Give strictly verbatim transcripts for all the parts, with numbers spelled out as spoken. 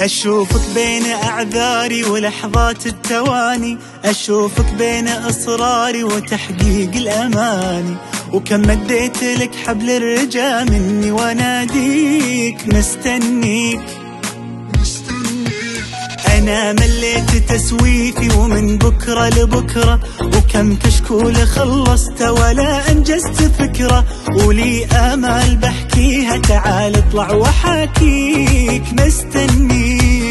أشوفك بين أعذاري ولحظات التواني، أشوفك بين إصراري وتحقيق الأماني، وكم مديت لك حبل الرجا مني واناديك مستنيك. أنا مليت تسويفي ومن بكرة لبكرة، وكم كشكول خلصت ولا أنجزت فكرة، ولي آمال بحكيها تعال اطلع وحاكيك. مستنيك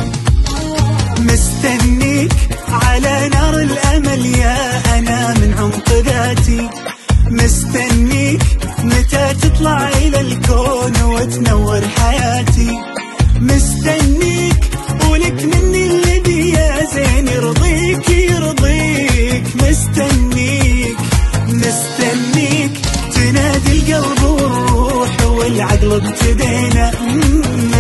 مستنيك على نار الأمل يا أنا من عمق ذاتي، مستنيك متى تطلع إلى الكون وتنور حياتي، مستنيك ولك مني الذي يا زين يرضيك يرضيك. مستنيك مستنيك تنادي القلب والروح والعقل ابتدينا